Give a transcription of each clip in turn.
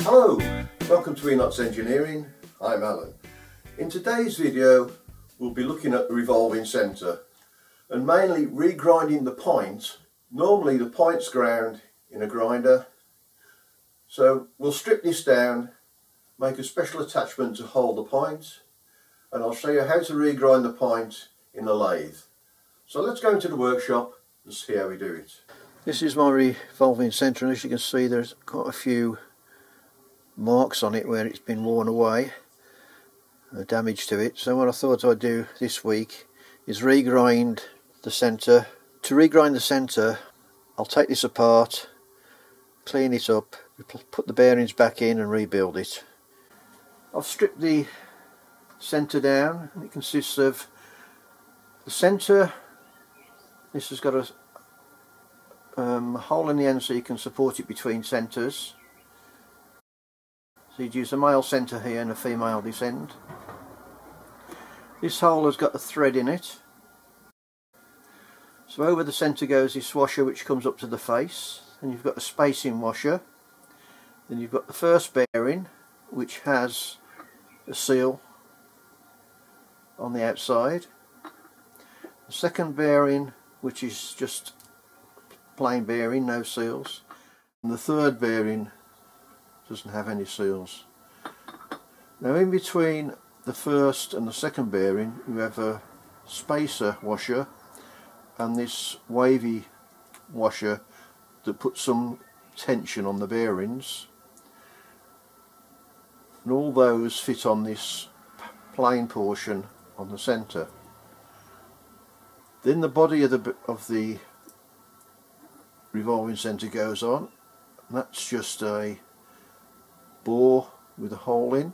Hello, welcome to Enots Engineering. I'm Alan. In today's video we'll be looking at the revolving centre and mainly regrinding the point. Normally the point's ground in a grinder, so we'll strip this down, make a special attachment to hold the point, and I'll show you how to regrind the point in the lathe. So let's go into the workshop and see how we do it. This is my revolving centre, and as you can see there's quite a few marks on it where it's been worn away, damage to it. So what I thought I'd do this week is regrind the centre. To regrind the centre, I'll take this apart, clean it up, put the bearings back in and rebuild it. I've stripped the centre down, and it consists of the centre. This has got a hole in the end so you can support it between centres. So you'd use a male centre here and a female this end. This hole has got a thread in it. So over the centre goes this washer which comes up to the face. Then you've got a spacing washer. Then you've got the first bearing which has a seal on the outside. The second bearing which is just plain bearing, no seals. And the third bearing doesn't have any seals. Now in between the first and the second bearing you have a spacer washer and this wavy washer that puts some tension on the bearings, and all those fit on this plain portion on the centre. Then the body of the revolving centre goes on, and that's just a bore with a hole in.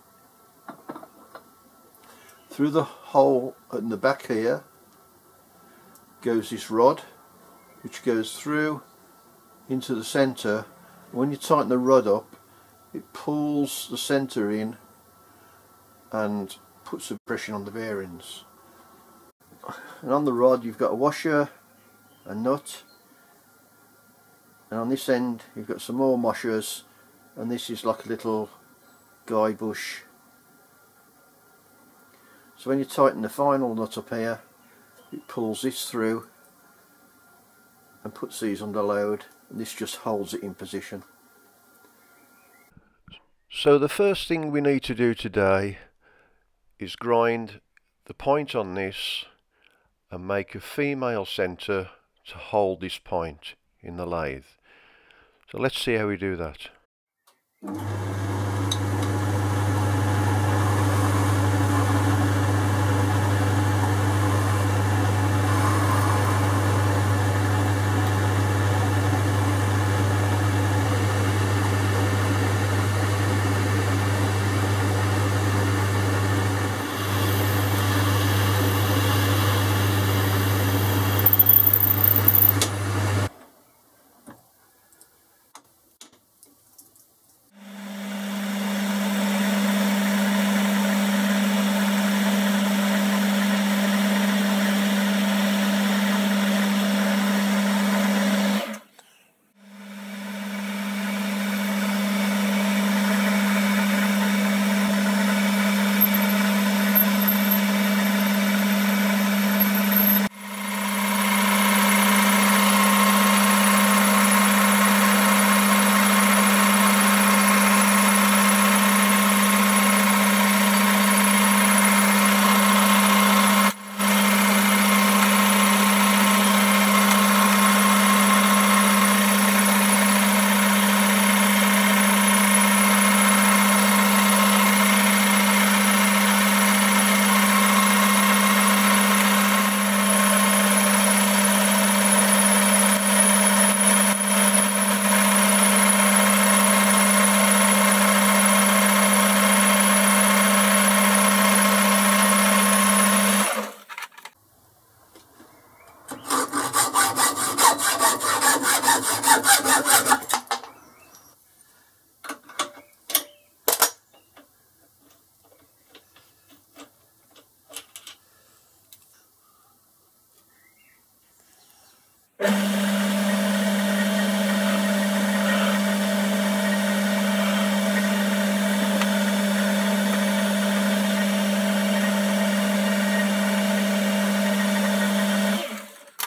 Through the hole in the back here goes this rod which goes through into the centre. When you tighten the rod up, it pulls the centre in and puts a pressure on the bearings. And on the rod you've got a washer, a nut, and on this end you've got some more washers, and this is like a little guide bush. So when you tighten the final nut up here, it pulls this through and puts these under load, and this just holds it in position. So the first thing we need to do today is grind the point on this and make a female centre to hold this point in the lathe. So let's see how we do that.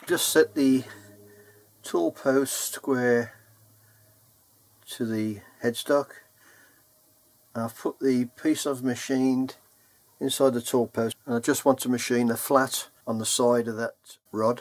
just set the tool post square to the headstock. I've put the piece I've machined inside the tool post, and I just want to machine the flat on the side of that rod.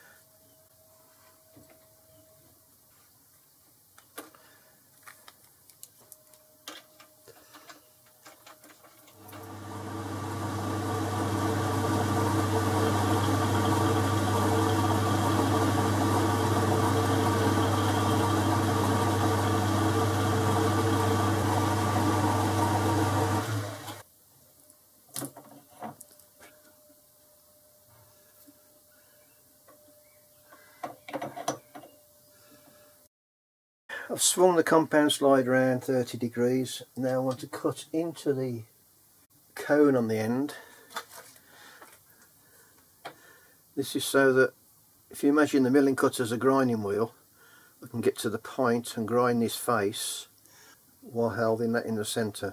I've swung the compound slide around 30 degrees. Now I want to cut into the cone on the end. This is so that if you imagine the milling cutter as a grinding wheel, I can get to the point and grind this face while holding that in the centre.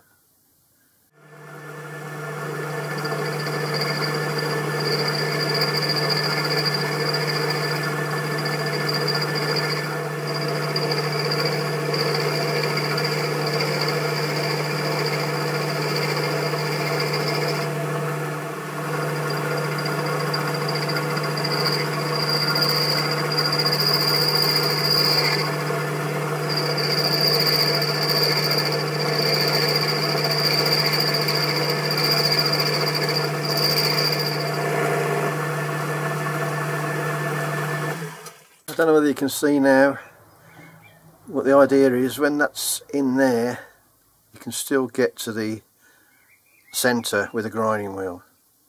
I don't know whether you can see now what the idea is. When that's in there, you can still get to the centre with a grinding wheel.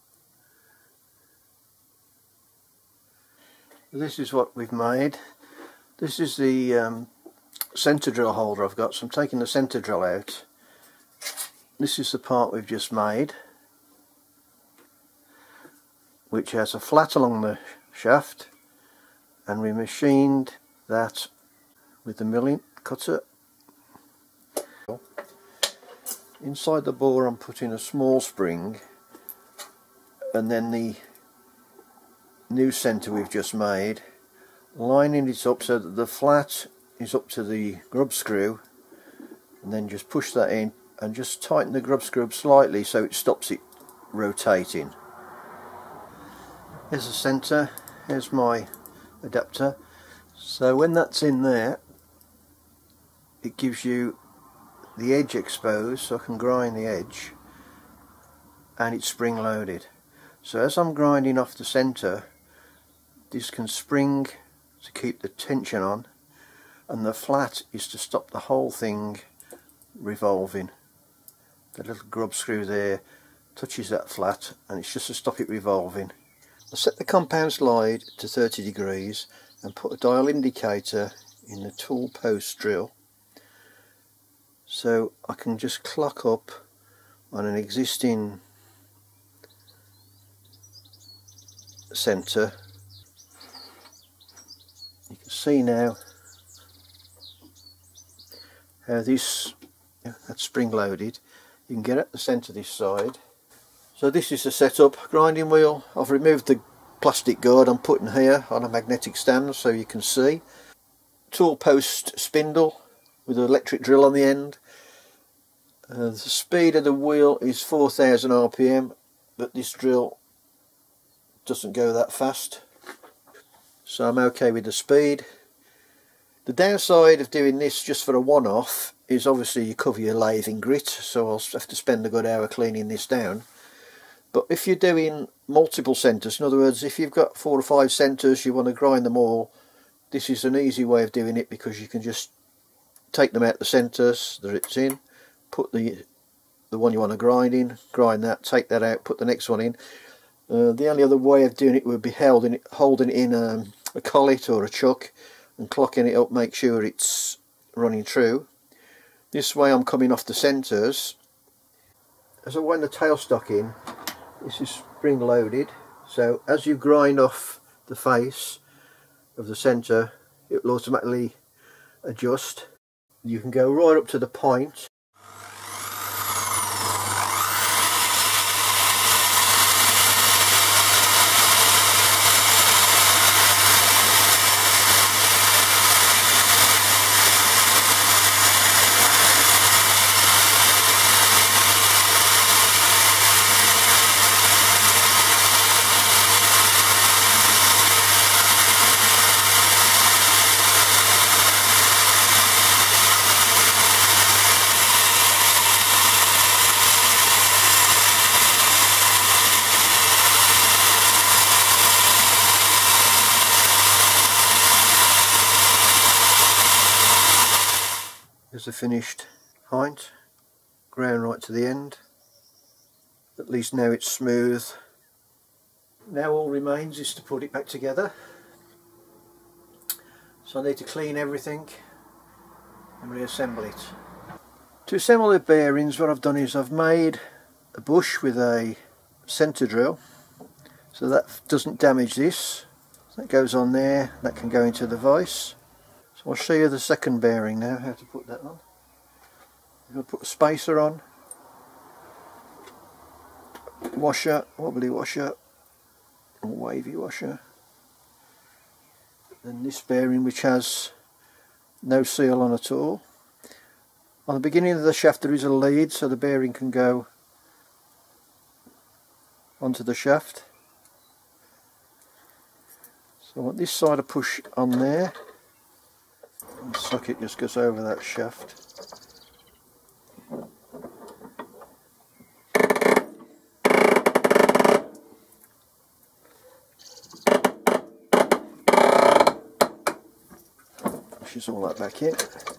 This is what we've made. This is the centre drill holder I've got, so I'm taking the centre drill out. This is the part we've just made, which has a flat along the shaft, and we machined that with the milling cutter. Inside the bore I'm putting a small spring, and then the new centre we've just made, lining it up so that the flat is up to the grub screw, and then just push that in and just tighten the grub screw slightly so it stops it rotating. Here's the centre, here's my adapter. So when that's in there, it gives you the edge exposed, so I can grind the edge, and it's spring loaded. So as I'm grinding off the centre, this can spring to keep the tension on, and the flat is to stop the whole thing revolving. The little grub screw there touches that flat, and it's just to stop it revolving. I set the compound slide to 30 degrees and put a dial indicator in the tool post drill, so I can just clock up on an existing centre. You can see now how that's spring loaded. You can get at the centre this side. So this is the setup. Grinding wheel, I've removed the plastic guard I'm putting here on a magnetic stand so you can see. Tool post spindle with an electric drill on the end. The speed of the wheel is 4000 RPM, but this drill doesn't go that fast, so I'm okay with the speed. The downside of doing this just for a one-off is obviously you cover your lathe in grit, so I'll have to spend a good hour cleaning this down. But if you're doing multiple centres, in other words, if you've got 4 or 5 centres, you want to grind them all, this is an easy way of doing it, because you can just take them out the centres that it's in, put the one you want to grind in, grind that, take that out, put the next one in. The only other way of doing it would be holding it in a collet or a chuck and clocking it up, make sure it's running true. This way I'm coming off the centres. As I wind the tailstock in, this is spring loaded, so as you grind off the face of the centre, it will automatically adjust. You can go right up to the point. There's the finished pint, ground right to the end. At least now it's smooth. Now all remains is to put it back together. So I need to clean everything and reassemble it. To assemble the bearings, what I've done is I've made a bush with a centre drill, so that doesn't damage this. So that goes on there, that can go into the vise. So I'll show you the second bearing now, how to put that on. You're going to put a spacer on, washer, wobbly washer, or wavy washer. Then this bearing, which has no seal on at all. On the beginning of the shaft there is a lead, so the bearing can go onto the shaft. So I want this side to push on there, and the socket just goes over that shaft. Pushes all that back in.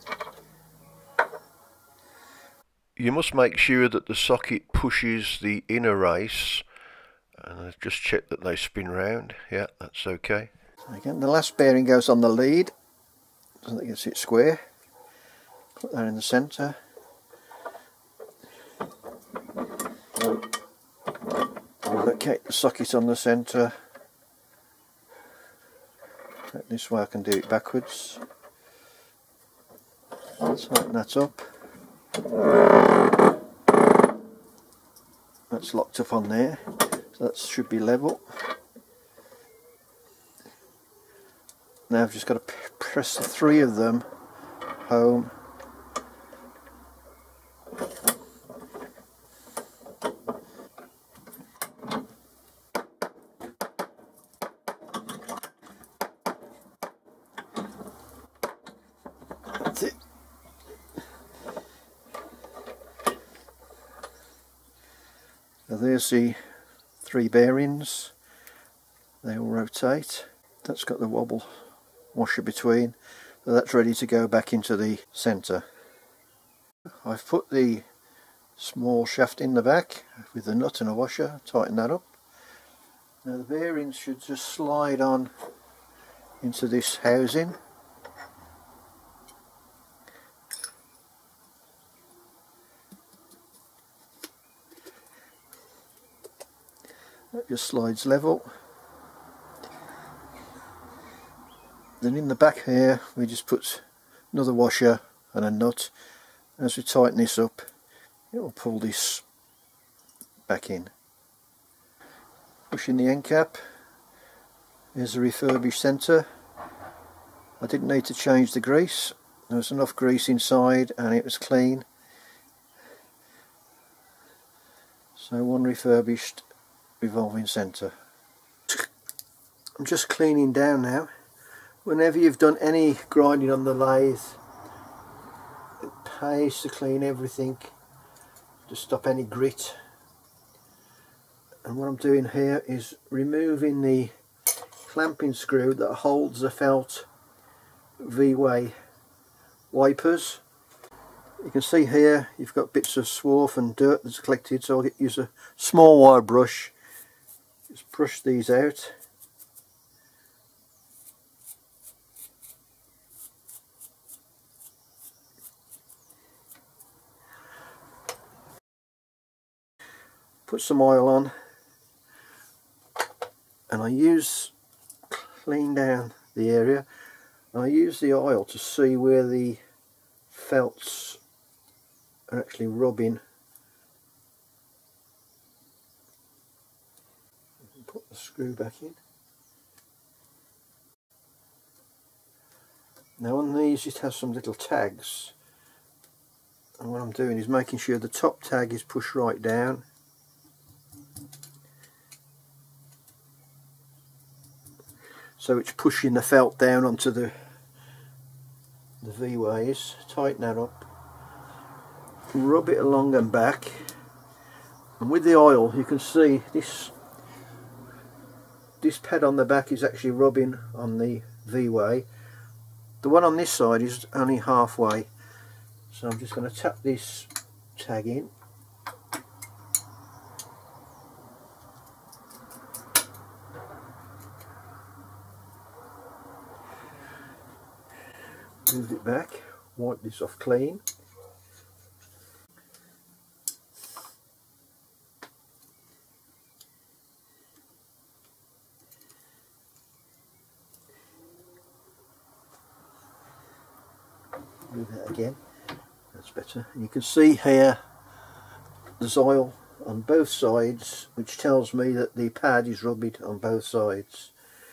You must make sure that the socket pushes the inner race, and I've just checked that they spin round. Yeah, that's okay. So again, the last bearing goes on the lead so that it gets it square. Put that in the centre. Locate the socket on the centre. This way I can do it backwards. Tighten that up. That's locked up on there, so that should be level. Now I've just got to press the three of them home. That's it. So there's the three bearings, they all rotate. That's got the wobble washer between, so that's ready to go back into the centre. I've put the small shaft in the back with a nut and a washer, tighten that up. Now the bearings should just slide on into this housing. That just slides level. Then in the back here we just put another washer and a nut. As we tighten this up, it will pull this back in. Pushing the end cap. Here's the refurbished centre. I didn't need to change the grease. There was enough grease inside and it was clean. So one refurbished revolving centre. I'm just cleaning down now. Whenever you've done any grinding on the lathe, it pays to clean everything to stop any grit. And what I'm doing here is removing the clamping screw that holds the felt V-way wipers. You can see here you've got bits of swarf and dirt that's collected, so I'll use a small wire brush. Just brush these out. Put some oil on, and I clean down the area. And I use the oil to see where the felts are actually rubbing. Put the screw back in. Now on these it has some little tags, and what I'm doing is making sure the top tag is pushed right down. So it's pushing the felt down onto the V-ways. Tighten that up, rub it along and back, and with the oil you can see this pad on the back is actually rubbing on the V-way. The one on this side is only halfway, So I'm just going to tap this tag in. Move it back, wipe this off clean. Do that again, that's better. And you can see here there's oil on both sides, which tells me that the pad is rubbed on both sides.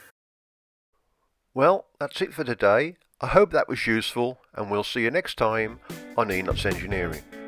Well, that's it for today. I hope that was useful, and we'll see you next time on Enots Engineering.